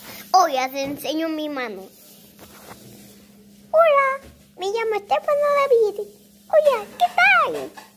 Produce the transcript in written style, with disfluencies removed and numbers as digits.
Hoy te enseño mi mano. Hola, me llamo Estefano David. Hola, ¿qué tal?